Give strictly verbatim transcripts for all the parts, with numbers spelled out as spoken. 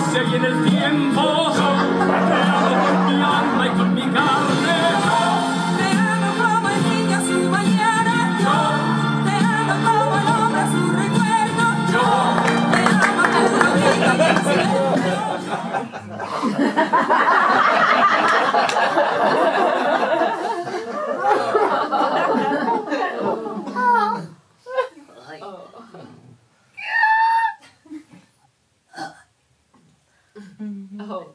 espacio y en el tiempo. Te amo con mi alma y con mi carne. Te amo como el niño a su mañana. Yo te amo como el hombre a su recuerdo. Yo te amo como el niño a su silencio. Oh.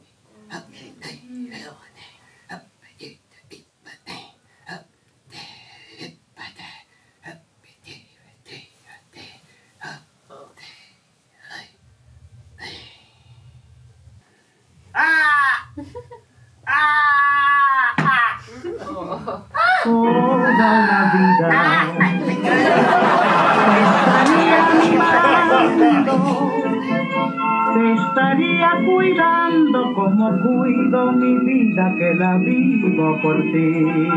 Toda la vida estaría mirando, te estaría cuidando como cuido mi vida, que la vivo por ti.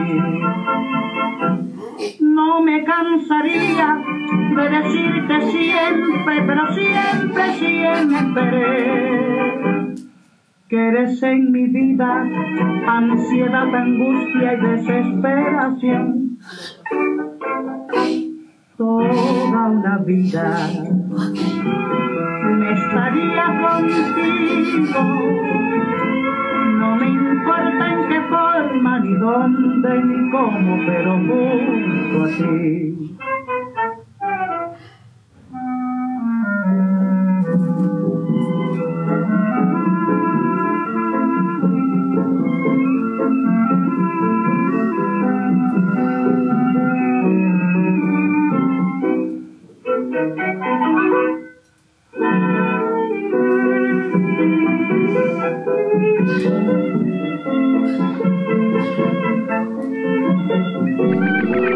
No me cansaría de decirte siempre, pero siempre, siempre, que eres en mi vida ansiedad, angustia y desesperación. Toda una vida me estaría contigo, no me importa en qué forma, ni dónde, ni cómo, pero junto a ti. Thank you.